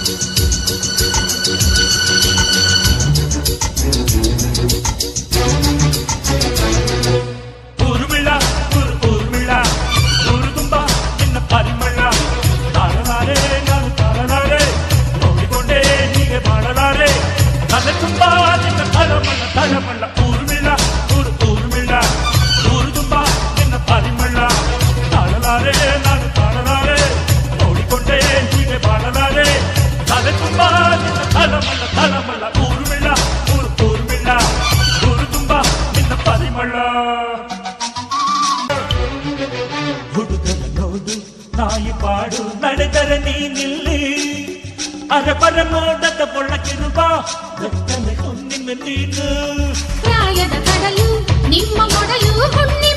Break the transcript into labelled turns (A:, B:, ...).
A: ಊರ್ಮಿಳ ಊರ್ಮಿಳ ಊರು ತುಂಬ ನಿನ್ನ ಪರಿಮಳ ತಾಳಲಾರೆ ನಾನು ತಾಳಲಾರೆ ನೋಡಿಕೊಂಡೆ ಹೀಗೆ ಬಾಳಲಾರೆ ನನ್ನ ತುಂಬ ನಿನ್ನ ತಳಮಳ ತಳಮಳ ಊರ್ಮಿಳ ಊರ್ಮಿಳ ಊರು ತುಂಬ ನಿನ್ನ ಪರಿಮಳ ತಾಳಲಾರೆ ನಾನು ತಾಳಲಾರೆ ನೋಡಿಕೊಂಡೆ ಹೀಗೆ ಬಾಳಲಾರೆ ನನ್ನ ತುಂಬ ನಿನ್ನ ತಳಮಳ ತಳಮಳ ಊರ್ಮಿಳ ಊರ್ಮಿಳ ಊರು ತುಂಬ ನಿನ್ನ ಪರಿಮಳ ಹುಡುಗನ ನೋಡು ನಾಯಿ ಪಾಡು ನಡೆದರೆ ನೀನಿಲ್ಲಿ ಅರಬರ ಮೋಡದ ಒಳಗಿರುವ ಬೆತ್ತಲೆ ಹುಣ್ಣಿಮೆ ನೀನು
B: ಪ್ರಾಯದ ಕಡಲು ನಿಮ್ಮ ಮೊಡಲು ಹುಣ್ಣಿ